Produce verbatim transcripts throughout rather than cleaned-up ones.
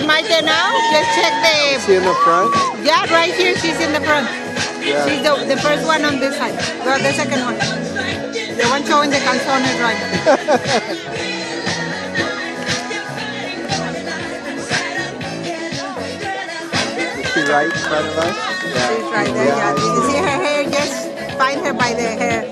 Maite now. Just check the... Is she in the front? Yeah, right here, she's in the front. Yeah. She's the, the first one on this side. Well, the second one. The one showing the calzones right. Is she right in front of us? Yeah. She's right there, yeah. You can see her hair, just find her by the hair.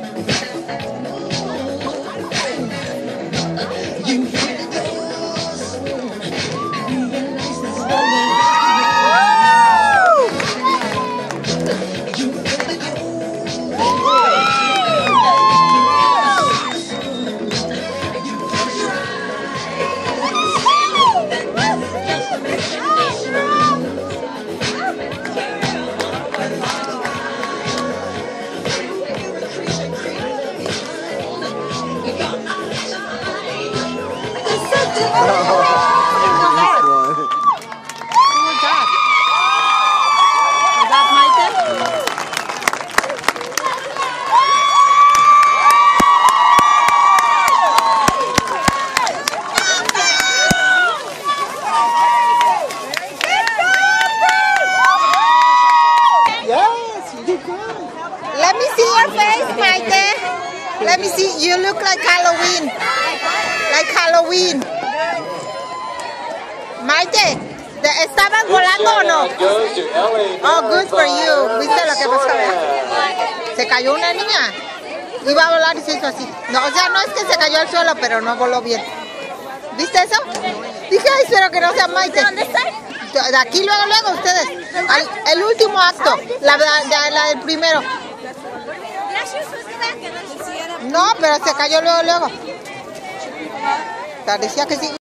Let me see your face, Maite. Let me see. You look like Halloween. Like Halloween. Maite, ¿estabas volando o no? Oh, good for you. ¿Viste lo que pasó? Se cayó una niña. Iba a volar y se hizo así. No, o sea, no es que se cayó al suelo, pero no voló bien. ¿Viste eso? Dije, ay, espero que no sea Maite. ¿Dónde está? De aquí luego, luego, ustedes. Al, el último acto. La, la, la del primero. No, pero se cayó luego, luego. Parecía que sí.